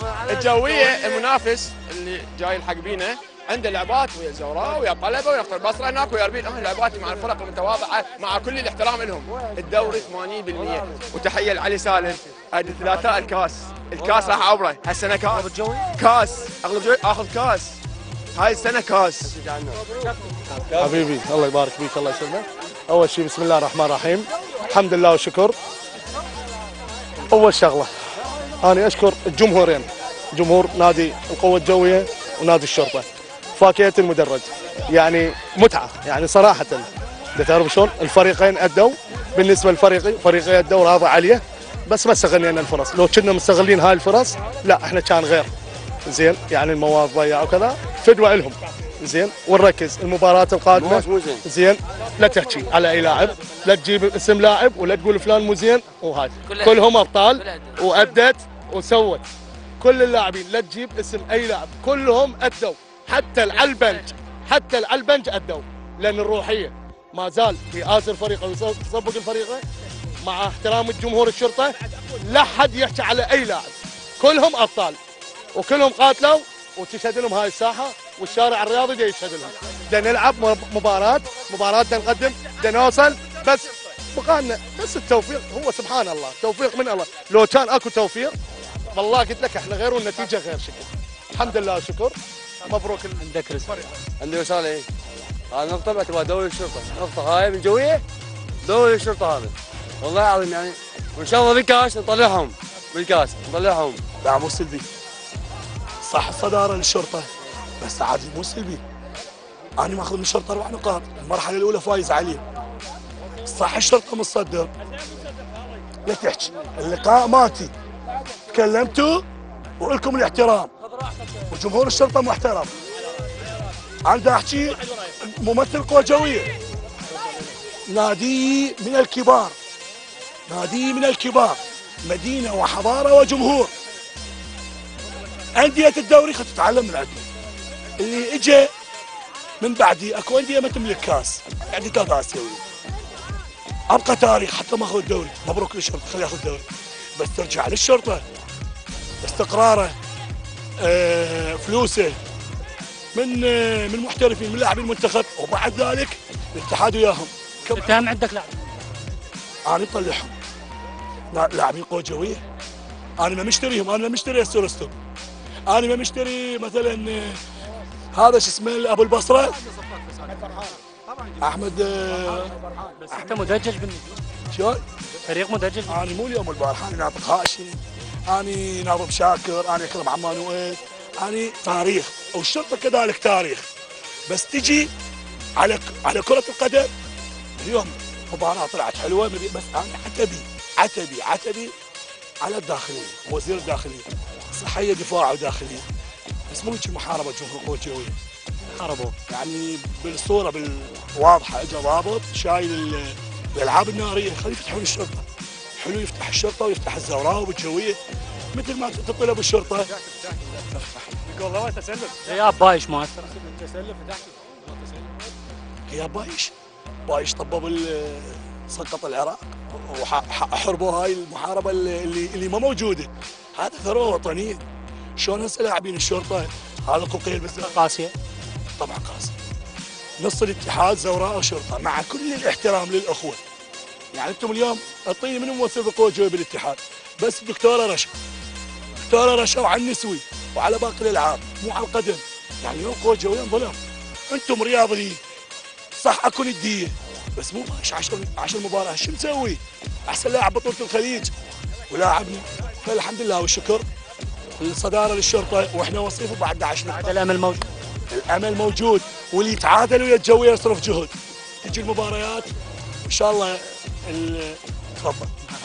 الجويه المنافس اللي جاي الحق بينا عنده لعبات ويا الزوراء ويا طلبه ويا البصره هناك ويا اربيل، انا لعباتي مع الفرق المتواضعه مع كل الاحترام لهم. الدوري ثمانين بالمئة، وتحيه لعلي سالم. هذه ثلاثاء الكاس، الكاس راح اعبره هالسنه كاس. كاس اغلب جوي اخذ كاس. هاي السنه كاس. حبيبي الله يبارك فيك الله يسلمك. اول شيء بسم الله الرحمن الرحيم، الحمد لله والشكر. اول شغله انا اشكر الجمهورين، جمهور نادي القوه الجويه ونادي الشرطه، فاكهه المدرج، يعني متعه يعني صراحه. تعرف شلون الفريقين ادوا، بالنسبه لفريقي فريقي ادوا راضي عليه، بس ما استغلينا الفرص. لو كنا مستغلين هاي الفرص لا احنا كان غير زين، يعني المواقف ضيعوا وكذا، فدوى لهم زين. ونركز المباراه القادمه زين، لا تحكي على اي لاعب، لا تجيب اسم لاعب ولا تقول فلان مو زين، وهاي كلهم ابطال وادت وسوت كل اللاعبين لا تجيب اسم اي لاعب، كلهم ادوا، حتى العلبنج حتى العلبنج ادوا، لان الروحيه ما زال يآزر فريقه ويسبق الفريقه مع احترام الجمهور الشرطه. لا حد يحكي على اي لاعب، كلهم ابطال وكلهم قاتلوا وتشهد لهم هاي الساحه والشارع الرياضي دا يشهد لهم. بدنا نلعب مباراه مباراه بدنا نقدم بدنا نوصل، بس بقالنا بس التوفيق، هو سبحان الله توفيق من الله. لو كان اكو توفيق والله قلت لك احنا غير والنتيجه غير. شكر الحمد لله والشكر. مبروك. عندك رسالة؟ عندي رسالة ايه؟ هذه نقطة باعتبار دوري الشرطة، نقطة هاي من جوية دوري الشرطة هذا. والله العظيم يعني وان شاء الله بالكاس نطلعهم، بالكاس نطلعهم. لا مو سلبي. صح الصدارة للشرطة بس عادي مو سلبي. انا ماخذ من الشرطة اربع نقاط، المرحلة الأولى فايز عليه. صح الشرطة متصدر. لا تحكي، اللقاء ماتي. تكلمتوا ولكم الاحترام. وجمهور الشرطة محترم. أنا دا أحكي ممثل قوى جوية. نادي من الكبار. نادي من الكبار. مدينة وحضارة وجمهور. أندية الدوري خد تتعلم من عندنا. اللي اجى من بعدي اكو أندية ما تملك كاس، يعني ثلاث آسيوية. أبقى تاريخ حتى ما أخذ الدوري، مبروك للشرطة خليه ياخذ الدوري. بس ترجع للشرطة استقراره، آه، فلوسه، من آه، من محترفين، من لاعبين المنتخب، وبعد ذلك الاتحاد وياهم. التهم عندك لاعب؟ انا اطلعهم لاعبين قوة جوية. انا ما مشتريهم، انا ما مشتري السورستو. انا ما مشتري مثلا آه، هذا شو اسمه ابو البصره احمد. آه، بس انت مدجج بالنسبه شلون؟ فريق مدجج. انا مو اليوم البارحه، انا ناطق هاشم، انا ناظم شاكر، انا اكرم عمان وائل، انا تاريخ، والشرطه كذلك تاريخ. بس تجي على على كره القدم اليوم مباراه طلعت حلوه، بس انا عتبي عتبي عتبي على الداخليه، وزير الداخليه، صحيه دفاع وداخليه، بس مو هيك محاربه جمهور القوى الجويه. حاربوا يعني بالصوره بالواضحه، اجى ضابط شايل الالعاب الناريه، خليه يفتحون الشرطه. حلو يفتح الشرطه ويفتح الزوراء والجويه مثل ما تطلب الشرطه. والله ما تسلم. غياب بايش مؤثر. تسلم غياب بايش. بايش طبب سقط العراق وحربوا هاي المحاربه اللي اللي ما موجوده. هذا ثروه وطنيه. شلون هسه لاعبين الشرطه هذا قيل بس قاسيه. طبعا قاسيه. نص الاتحاد زوراء وشرطه، مع كل الاحترام للاخوه. يعني انتم اليوم اعطيني من ممثل القوى الجويه بالاتحاد، بس الدكتوره رشا. الدكتوره رشا وعلى النسوي وعلى باقي الالعاب، مو على القدم. يعني اليوم قوى الجويه انظلم. انتم رياضيين صح اكو نديه، بس مو بايش عشر عشر مباراه، شو مسوي؟ احسن لاعب بطوله الخليج ولاعبنا، فالحمد لله والشكر. الصداره للشرطه واحنا وصيف بعد أحد عشر نقطه. الامل موجود. الامل موجود، واللي يتعادل ويا الجويه يصرف جهد. تجي المباريات ان شاء الله. تفضل.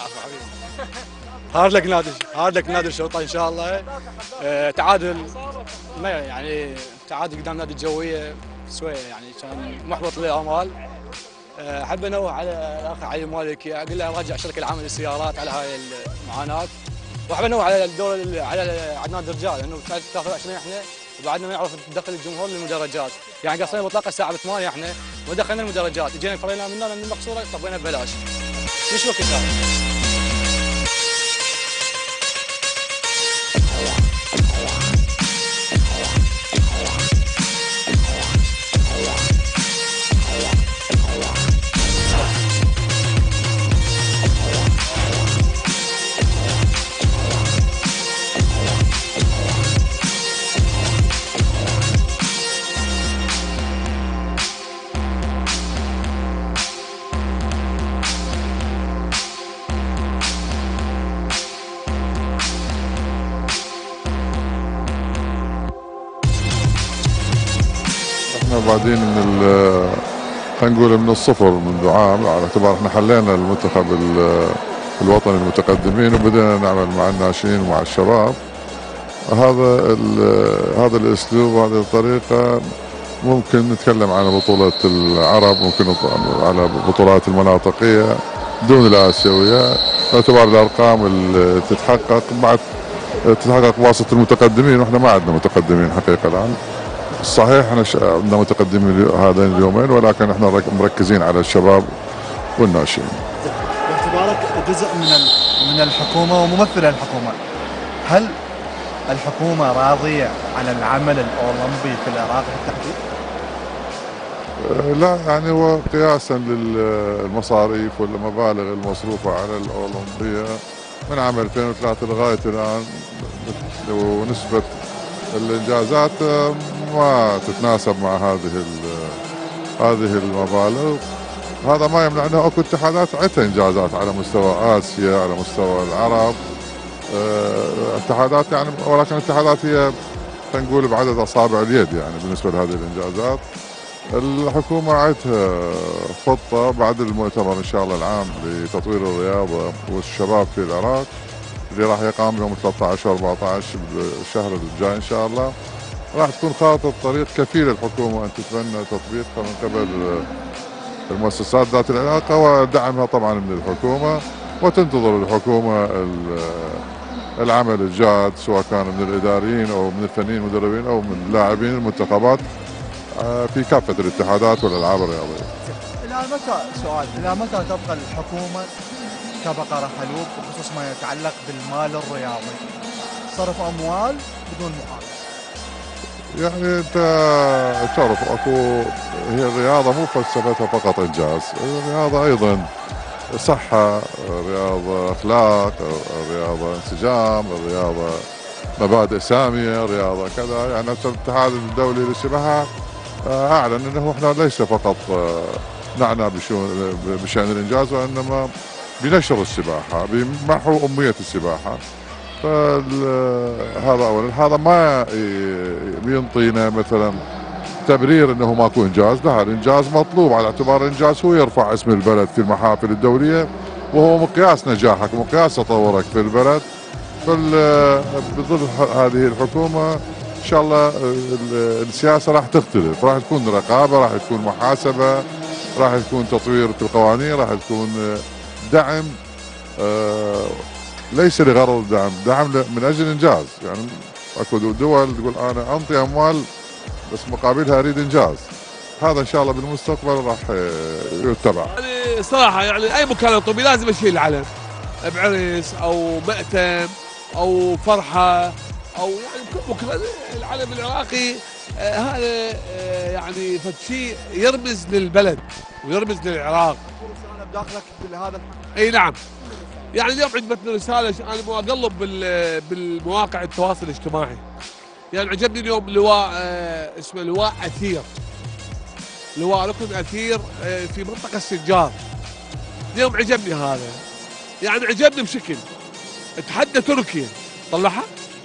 هارد لك نادي هارد لك نادي الشرطه ان شاء الله. آه تعادل، ما يعني تعادل قدام نادي الجويه شويه يعني كان محبط للامال. آه حب انوه على الاخ علي المالكي، اقول له راجع الشركه العامه للسيارات على هاي المعاناه. واحب انوه على الدور على عدنان الرجال، لانه ثلاثة وعشرين احنا وبعدنا ما نعرف ندخل الجمهور للمدرجات. يعني قصينا مطلقه الساعه ثمانية احنا ودخلنا المدرجات، اجينا فرينا من من المقصوره طبينا ببلاش. مش وقت هذا. بعدين من خلينا نقول من الصفر منذ عام، على اعتبار احنا حلينا المنتخب الوطني المتقدمين وبدأنا نعمل مع الناشئين ومع الشباب. هذا هذا الاسلوب وهذه الطريقه ممكن نتكلم عن بطوله العرب، ممكن على بطولات المناطقيه دون الاسيويه، باعتبار الارقام اللي تتحقق مع تتحقق واسطة المتقدمين، واحنا ما عندنا متقدمين حقيقة الآن. صحيح احنا عندنا متقدمين هذين اليومين، ولكن احنا مركزين على الشباب والناشئين. باعتبارك جزء من من الحكومة وممثل الحكومة، هل الحكومة راضية عن العمل الأولمبي في العراق بالتحديد؟ لا يعني هو قياسا للمصاريف والمبالغ المصروفة على الأولمبية من عام ألفين وثلاثة لغاية الآن، ونسبة الإنجازات ما تتناسب مع هذه هذه المبالغ. هذا ما يمنع أنه اكو اتحادات عدة إنجازات على مستوى آسيا، على مستوى العرب، اتحادات يعني، ولكن الاتحادات هي نقول بعدد أصابع اليد يعني بالنسبة لهذه الإنجازات. الحكومة عندها خطة بعد المؤتمر إن شاء الله العام لتطوير الرياضة والشباب في العراق اللي راح يقام يوم ثلاثة عشر وأربعة عشر بالشهر الجاي إن شاء الله. راح تكون خارطة طريق كفيلة الحكومة أن تتبنى تطبيقها من قبل المؤسسات ذات العلاقة ودعمها طبعا من الحكومة، وتنتظر الحكومة العمل الجاد سواء كان من الإداريين أو من الفنيين المدربين أو من اللاعبين المنتخبات في كافة الاتحادات والألعاب الرياضية. إلى متى سؤال إلى متى تبقى الحكومة كبقرة حلوب بخصوص ما يتعلق بالمال الرياضي؟ صرف أموال بدون مقابل. يعني أنت تعرف أكو هي الرياضة مو فلسفتها فقط إنجاز، الرياضة أيضا صحة، الرياضة أخلاق، الرياضة انسجام، الرياضة مبادئ سامية، الرياضة كذا. يعني الاتحاد الدولي للسباحة أعلن أنه إحنا ليس فقط نعنى بشأن الإنجاز، وإنما بنشر السباحة، بمحو أمية السباحة. فهذا أولا. هذا ما بينطينا مثلا تبرير أنه ماكو إنجاز، لا، الإنجاز مطلوب على اعتبار الإنجاز هو يرفع اسم البلد في المحافل الدولية، وهو مقياس نجاحك ومقياس تطورك في البلد. بظل هذه الحكومة إن شاء الله السياسة راح تختلف، راح تكون رقابة، راح تكون محاسبة، راح تكون تطوير في القوانين، راح تكون دعم ليس لغرض الدعم، دعم من أجل إنجاز. يعني أكو دول تقول أنا أنطي أموال بس مقابلها أريد إنجاز. هذا إن شاء الله بالمستقبل راح يتبع. يعني صراحة يعني أي مكان طبي لازم أشيل العلم بعرس أو مأتم أو فرحة أو يعني بكل مكان. العلم العراقي آه هذا آه يعني فشيء يرمز للبلد ويرمز للعراق. أنا بداخلك بهذا. أي نعم. يعني اليوم عجبتني رسالة، أنا أقلب بالمواقع التواصل الاجتماعي، يعني عجبني اليوم لواء آه اسمه لواء أثير، لواء ركن أثير آه في منطقة السجار. اليوم عجبني هذا، يعني عجبني بشكل اتحدى تركيا. طلعها؟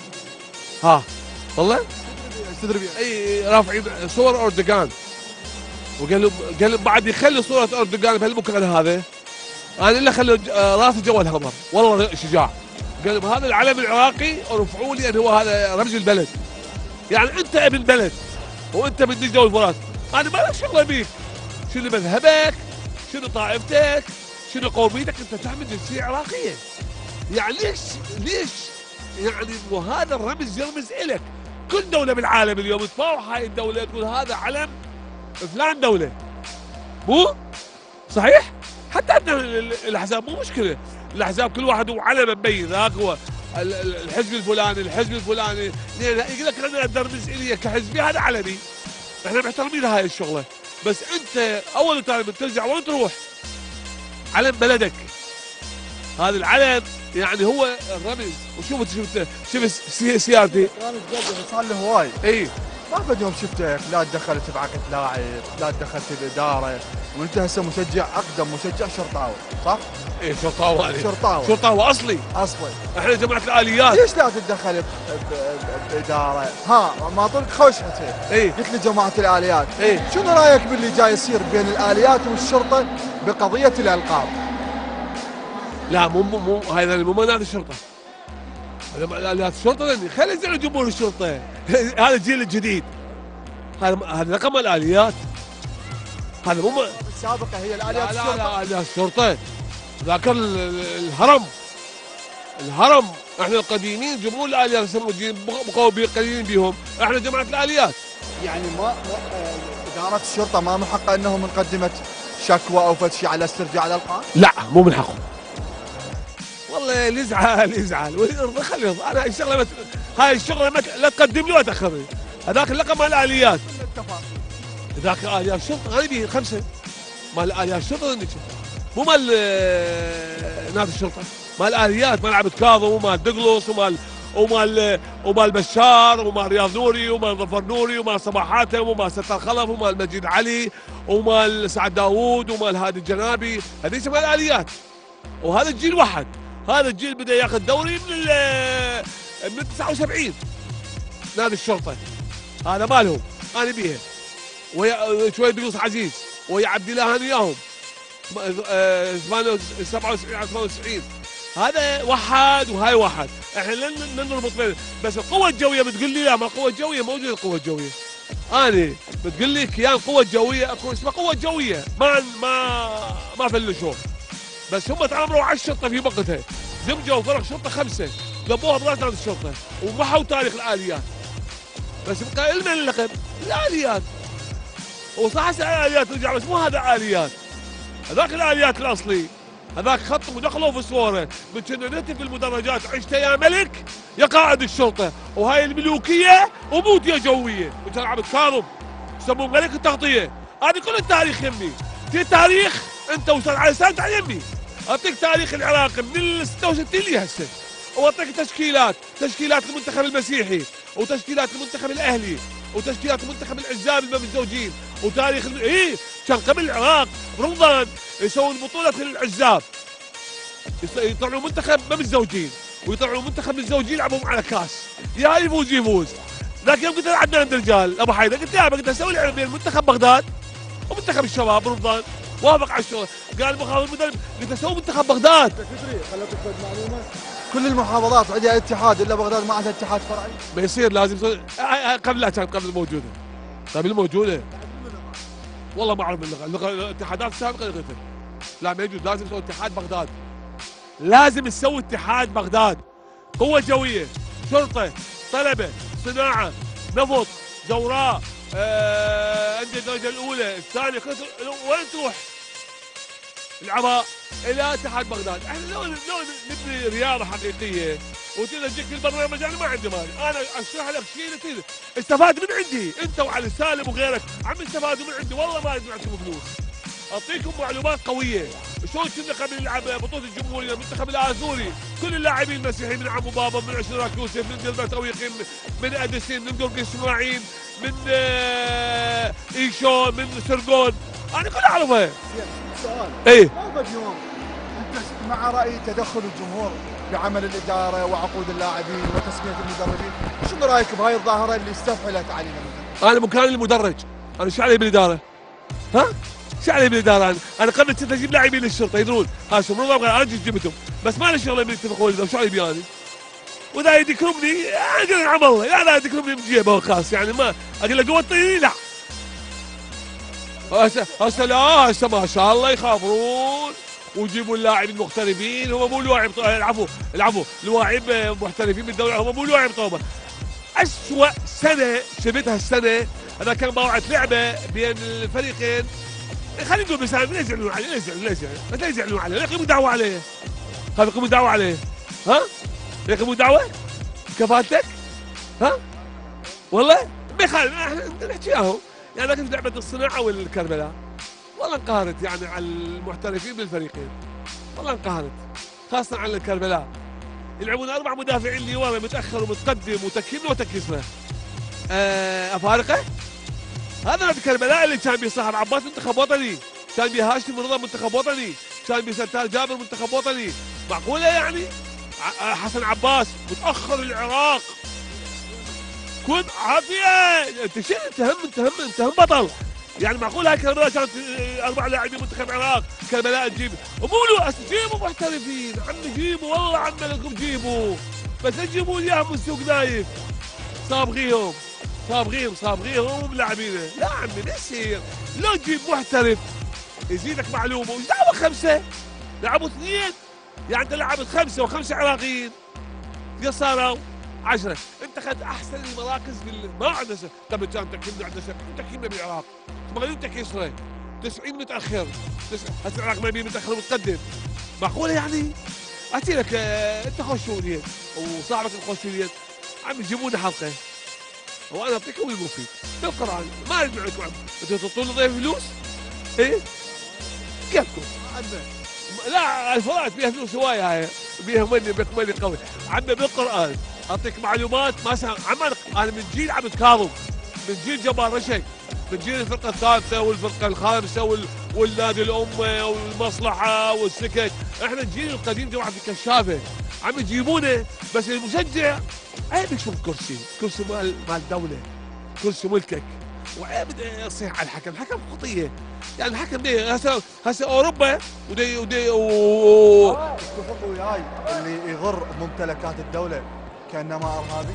ها طلع؟ تدري اي رافعين صور اردوغان، وقال له قال بعد يخلي صورة اردوغان بهالمكان هذا، انا الا خلوا راسه جوا الهضر، والله شجاع. قال لهم هذا العلم العراقي ورفعوا لي انه هو هذا رمز البلد. يعني انت ابن بلد وانت من دجله والفرات، انا ما لك شغله بيك، شنو مذهبك؟ شنو طائفتك؟ شنو قوميتك؟ انت تعمل جنسيه عراقيه. يعني ليش ليش يعني وهذا الرمز يرمز الك. كل دوله بالعالم اليوم تفاوح هاي الدوله تقول هذا علم فلان دوله، مو صحيح؟ حتى عندنا الاحزاب مو مشكله، الاحزاب كل واحد هو علم مبين، ذاك هو الحزب الفلاني الحزب الفلاني يقول لك انا ادرمز الي كحزبي، هذا علمي. احنا محترمين هاي الشغله، بس انت اول وثاني ترجع وين تروح؟ علم بلدك. هذا العلم يعني هو الرمز. وشوف شفت شوف سيارتي كانت جد صار له هواي. اي ما بد يوم شفتك لا تدخلت بعقد لاعب، لا دخلت الاداره، وانت هسه مشجع اقدم مشجع شرطاوي، صح؟ اي شرطاوي علي. شرطاوي شرطاوي اصلي اصلي. احنا جماعه الاليات. ليش لا تتدخل باداره؟ ها ما اعطوك خوشته. اي قلت لي جماعه الاليات. اي شنو رايك باللي جاي يصير بين الاليات والشرطه بقضيه الالقاب؟ لا مو مو مو هذا مو منادي الشرطه، هذا اليات الشرطه، خلي يزعلوا جمهور الشرطه. هذا الجيل الجديد، هذا هذا رقم الاليات، هذا مو السابقه هي الاليات لا الشرطه. لا لا اليات الشرطه ذاك الهرم الهرم احنا القديمين جمهور الاليات بقوا قليلين بيهم، احنا جماعه الاليات. يعني ما, ما آه، اداره الشرطه ما من حقها انهم قدمت شكوى او فد شيء على استرجاع الالقاب؟ لا مو من حقهم. والله اللي يزعل يزعل واللي يرضى خليه يرضى، انا هاي الشغله بت... هاي الشغله مك... لا تقدم لي ولا تاخذ لي. هذاك اللقب مال الاليات. هذاك اليات الشرطه انا بيه خمسه مال اليات الشرطه مو مال نادي الشرطه، مال الاليات، مال عبد كاظم ومال دقلص ومال ومال ومال بشار ومال رياض نوري ومال ظفر نوري ومال صباح حاتم ومال ستر خلف ومال مجيد علي ومال سعد داوود ومال هادي الجنابي، هذيك مال الاليات. وهذا الجيل واحد، هذا الجيل بدا ياخذ دوري من ال من تسعة وسبعين نادي الشرطه، هذا مالهم انا بيها ويا شويه دقلص عزيز ويا عبد الله انا وياهم سبعة وسبعين ثمانية وتسعين، هذا واحد وهاي واحد، احنا لن نربط بين، بس القوه الجويه بتقول لي لا، ما القوه الجويه موجوده، القوه الجويه انا بتقول لي كيان قوه جويه اكو اسمها قوه جويه، ما ما ما فلشوه، بس هم تعاملوا على الشرطه في وقتها، دمجوا فرق شرطه خمسه ضبوها براس نادي الشرطه ومحوا تاريخ الاليات، بس بقى لمن اللقب؟ الاليات. وصح هسه الاليات رجع بس مو هذا اليات، هذاك الاليات الاصلي، هذاك خط ودخلوا في صوره، كنا نهتف بالمدرجات عشت يا ملك يا قائد الشرطه، وهاي الملوكيه وموت يا جويه، وترى عبد كاظم يسموه ملك التغطيه، هذه كل التاريخ يمي، في تاريخ انت وصل على سنه على يمي، اعطيك تاريخ العراق من ال ستة وستين لهسه، واعطيك تشكيلات، تشكيلات المنتخب المسيحي، وتشكيلات المنتخب الاهلي، وتشكيلات المنتخب العزاب اللي ما متزوجين، وتاريخ الم... ايه كان قبل العراق برمضان يسوون بطولة العزاب، يطلعوا منتخب ما متزوجين، ويطلعوا منتخب متزوجين يلعبون على كاس، يا يفوز يفوز. ذاك يوم قلت له عدنان عند رجال ابو حيدر، قلت له قلت اسوي لعبه بين منتخب بغداد ومنتخب الشباب برمضان، وافق على الشغل، قال مخاض المدرب قلت اسوي منتخب بغداد. تدري خليتك معلومه، كل المحافظات عندها اتحاد الا بغداد ما عندها اتحاد فرعي. ما يصير لازم يصير. قبل لا كانت قبل موجوده، قبل موجوده والله ما اعرف اللغه، اللغه الاتحادات السابقه لغتها لا ما يجوز، لازم تسوي اتحاد بغداد، لازم تسوي اتحاد بغداد، قوه جويه، شرطه، طلبه، صناعه، نفط، زوراء، آه، عند الدرجه الاولى، الثانيه، وين تروح؟ العراء الى اتحاد بغداد، احنا لو لو نبني رياضه حقيقيه وتجي تجيك في البرنامج انا ما عندي مانع، انا اشرح لك شيء استفاد من عندي، انت وعلي سالم وغيرك عم استفادوا من عندي، والله ما اريد معكم فلوس. اعطيكم معلومات قويه، شلون كنا قبل نلعب بطوله الجمهوريه المنتخب الازوري، كل اللاعبين المسيحيين من عمو بابا، من اشراك يوسف، من دلبة تويقين، من اديسين، من درق اسماعيل، من آه ايشون، من سرقون، انا كلها اعرفها. سؤال ايه هذا اليوم انت مع راي تدخل الجمهور بعمل الاداره وعقود اللاعبين وتسميه المدربين، شنو رايك بهاي الظاهره اللي استفحلت علينا مثلا؟ انا مكان المدرج، انا ايش علي بالاداره؟ ها؟ ايش علي بالاداره انا؟ انا قبل كنت اجيب لاعبين للشرطه يدرون، ها شو مو انا جبتهم، بس ما لي شغله يتفقون اذا وش علي بي انا؟ واذا يذكرني اقول عم الله، لا لا يذكرني من جيبه خاص، يعني ما اقول له قوه طيني لا. هسه هسه لا هسه ما شاء الله يخابرون ويجيبوا اللاعبين المحترفين، هم مو الواعب العفو العفو الواعب محترفين بالدوري، هم مو الواعب طوبه. اسوء سنه شفتها السنه انا كان موعد لعبه بين الفريقين، خلينا نقول بس ليش يزعلون عليه؟ ليش يزعلون؟ ليش ليش يزعلون عليه؟ يقيموا دعوه عليه، خاف يقيموا دعوه عليه، ها؟ يقيموا دعوه؟ كفالتك؟ ها؟ والله ما يخالف احنا نحكي اهو، يعني لكن لعبه الصناعه والكربلاء والله انقهرت يعني على المحترفين بالفريقين، والله انقهرت خاصه على الكربلاء، يلعبون اربع مدافعين اللي ورا متاخر ومتقدم وتكين وتكسره. آه افارقه؟ هذا نادي كربلاء اللي كان بيه صاحب عباس منتخب وطني، كان بيه هاشم رضا منتخب وطني، كان بيه ستار جابر منتخب وطني، معقوله يعني؟ حسن عباس متاخر العراق، كن عافيه، انت شنو انت هم انت هم انت هم بطل، يعني معقول هاي كربلاء كانت اربع لاعبين منتخب العراق، كربلاء تجيب ومولوا جيبوا محترفين، عم جيبوا والله عم لكم جيبوا، بس لا تجيبوا لي اياهم من سوق نايف، صابغيهم صابغيهم صابغيهم بلاعبينه، لا عمي لا يصير، لو تجيب محترف يزيدك معلومه، وش دعوه خمسه؟ لعبوا اثنين يعني انت لعبت خمسه وخمسه عراقيين صاروا عشرة، انت اخذت احسن المراكز بال... ما عندنا قبل كان تكييفنا عندنا تكييفنا بالعراق ثمانين تكيسره تسعين متاخر تس... هسه العراق ما بيه متاخر متقدم، معقوله يعني؟ احكي لك اه انت خوشوني وصاحبك الخوشوني عم يجيبون حلقه وانا اعطيكم المفيد بالقران ما اريد معكم عم انتوا تعطون ضيف فلوس؟ ايه؟ كيفكم؟ لا الفرات بيها فلوس هوايه هاي بيها مني بيك مني قوي عمي بالقران اعطيك معلومات ما سمع عمان انا من جيل عبد كاظم من جيل جبار رشد من جيل الفرقه الثالثه والفرقه الخامسه وال... والنادي الامه والمصلحه والسكك احنا الجيل القديم جو عبد الكشافه عم يجيبونه بس المشجع عيب يشوف كرسي كرسي مال مال الدوله كرسي ملكك وعيب يصيح على الحكم الحكم خطيه يعني الحكم دي هسه هسه اوروبا ودي ودي و اتفقوا وياي اللي يغر ممتلكات الدوله كانما ارهابي؟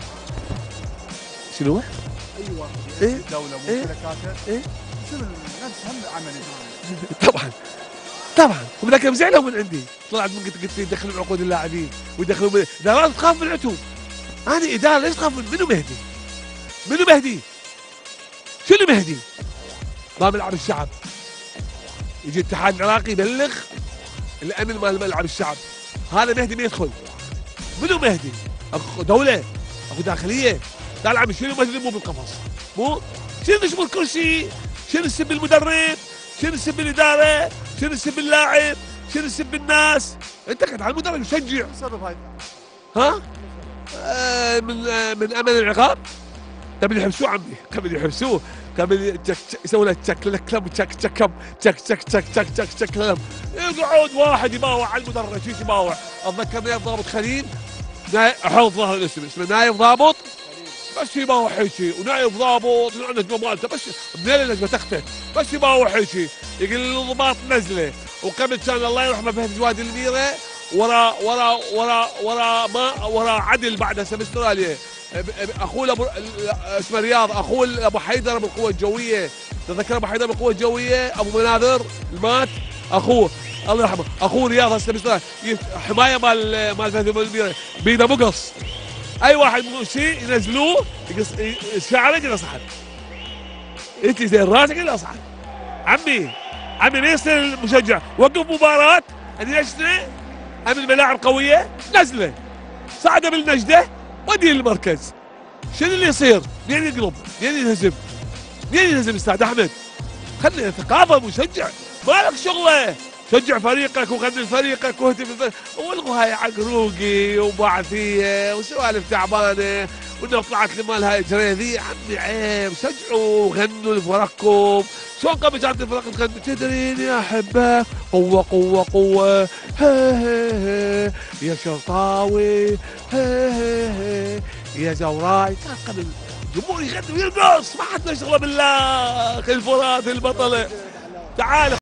شنو؟ اي واحد إيه؟ الدوله إيه؟ ممتلكاته ايه شنو نفس هم عملي طبعا طبعا وبذاك يوم زعلوا من عندي طلعت من قلت قلت يدخلون عقود اللاعبين ويدخلون من ادارات تخاف من العتوب انا اداره ليش تخاف من منو مهدي؟ منو مهدي؟ شنو مهدي؟ ما ملعب الشعب يجي الاتحاد العراقي يبلغ الامن مال ملعب الشعب هذا مهدي ما يدخل منو مهدي؟ اخو دوله اخو داخليه تعال عم شنو مهدي مو بالقفص مو شنو يشبه الكرسي؟ شنو يسب المدرب؟ شنو يسب الاداره؟ شنو يسب اللاعب؟ شنو يسب الناس؟ انت قاعد على المدرب يشجع السبب هاي ها؟ آه من آه من امن العقاب قبل يحبسوه عمي قبل يحبسوه قبل يسوي له تشك لكلم تشك تشكم تشك تشك تشك تشك تشك تشك لم يقعد واحد يباوع على المدرج شو يباوع اتذكر نايب ضابط خليل احط ظهر الاسم اسمه نايب ضابط بس يباوع هيجي ونايب ضابط النجمه مالته بس منين النجمه تخته بس يباوع هيجي يقول الضباط نزله وقبل كان الله يرحمه فهد جواد الميره ورا ورا ورا ورا ما ورا عدل بعد هسه باستراليا اخوه ابو اسمه رياض اخوه ابو حيدر بالقوه الجويه تذكر ابو حيدر بالقوه الجويه ابو مناذر المات اخوه الله يرحمه اخوه رياض هسه باستراليا حمايه مال مال فهد الميره بيده مقص اي واحد شيء ينزلوه يقص شعره كذا صحن انت زي راسك كذا صحن عمي عمي ما يصير المشجع وقف مباراه النجده ام الملاعب قويه نزله صعده بالنجده ودي للمركز شنو اللي يصير؟ مين يقلب؟ مين ينهزم؟ مين ينهزم استاذ احمد؟ خلي ثقافه مشجع مالك شغله شجع فريقك وخلي فريقك واهتم بالفريق والغوا هاي عقروقي وبعثيه وسوالف تعبانه وانه طلعت لي مال هاي جريذي عمي عيب شجعوا وغنوا لفرقكم شلون قبل كانت الفرق تغني تدريني احبك قوه قوه قوه هي هي هي يا شرطاوي هي هي هي يا زوراي كان قبل الجمهور يغني ويرقص ما حد له شغله بالله الفرات البطله تعال